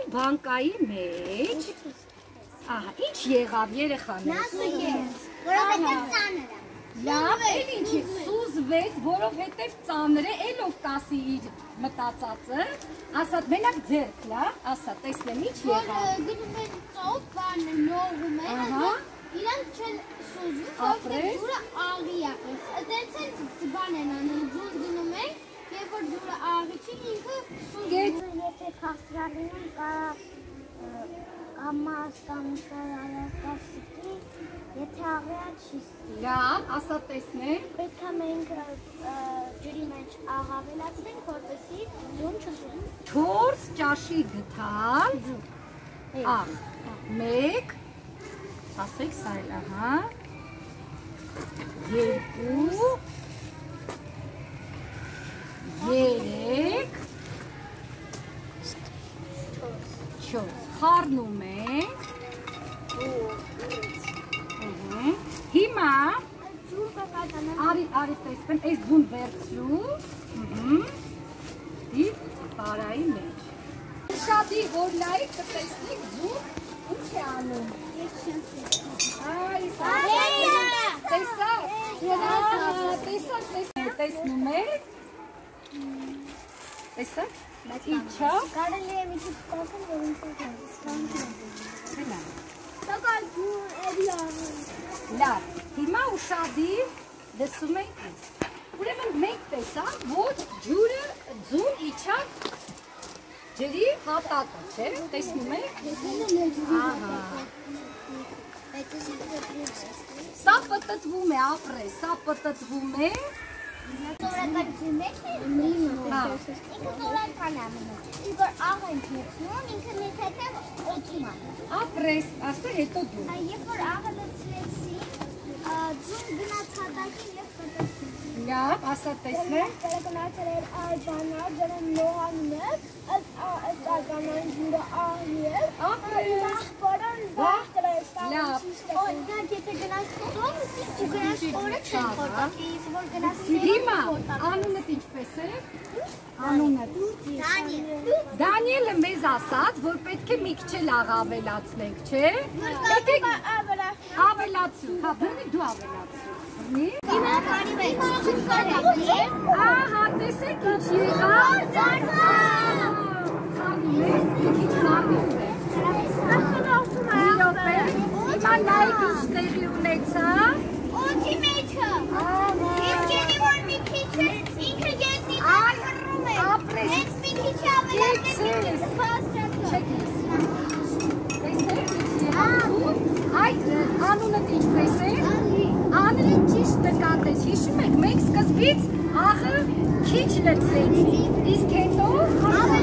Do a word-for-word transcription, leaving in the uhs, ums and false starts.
բանկայի մեջ։ Ահա, ինչ եղավ երեխաներ։ Որովհետև ծանր է։ Լավ, էլ ինչի, սուզվեց, որովհետև ծանր է, էլով տասի իր մտածածը, ասատ, մենակ ձերք, լավ, ասատ, տեսնեմ, ինչ եղավ։ Գնում են ծով, բանը նողում են, իրանք չեն սուզվում, որովհետև ջուրը աղի է։ Դենց էլ բան են անում, ջուր գնում են, երբ որ ջուրը աղի չի, ինքը սուզվում։ Եթե քաղցրալինում կարող կամաստանքարարակասիկի, եթե աղյա չի ստի։ Լավ, ասա տեսնենք։ Պետք է մենք ջրի մեջ աղ ավելացնենք, որպեսզի ջուրը չսուզվի։ չորս ճաշի գթալ աղ, մեկ, ասեք սա էլ, ահա, երկու, երեք, չորս, խառնում ենք, հիմա, արի, արի տեսնեմ, այս բուն վերցրու, դիվ բարայի մեջ։ Շատի որ լայք կտեսնիք ձուր, ինչ է անում։ Այ, տեսա, տեսա, տեսա, տեսնում եք, տեսա, իչա, կարելի է մի քիչ ստացել, որ ինձ է Սակալ ջուր էլի աղը։ լավ, հիմա ուշադիր լսում ենք ինձ։ Ուրեմն մենք տեսա, որ ջուրը ձուն իչավ ջրի հատակը, չէ, տեսնում եք։ Ահա։ Սա պտտվում է, ապրե, սա պտտվում է։ Սովորականություն մեջ է ինքը սովորական է մնում, ինք որ աղ ենք լցնում, ինքը նետհետև օդում է։ Ապրես, ասա հետո դու։ Երբ որ աղը լցրեցի, ձուն գնաց հատակին և պտտվում։ Լավ, ասա տեսնեմ։ Գնացել էր արգանա, ջրը նոհանն էր, այդ արգանային ջուրը աղի էր, աղբորան բաղ Լավ։ Օրինակ, եթե գնաց ծով, ու գնաց օրը չեն խորտակի, իսկ որ գնաց Հիմա, անունդ ինչպես է։ Անունդ։ Դանիելը մեզ ասաց, որ պետք է մի քիչ էլ աղ ավելացնենք, չէ։ Ավելացու, հա, բնի դու ավելացու։ Հիմա բարի մեջ Ահա, տեսեք ինչ եղավ։ Խաղում ես, մի քիչ խաղում ես։ Մի րոպե, հիմա նայեք ինչ տեղի ունեցավ։ Օդի մեջը։ Եվ ջենի որ մի քիչ է, ինքը եզնի հռում է։ Ապրես։ Հենց մի քիչ ավելացնենք, Չեք լսում։ Տեսեք ինչ եղավ։ Այդ անունդ ինչպես է։ Անրի ճիշտ նկատեց, հիշում եք, մենք սկզբից աղը քիչ լցրեցինք, իսկ հետո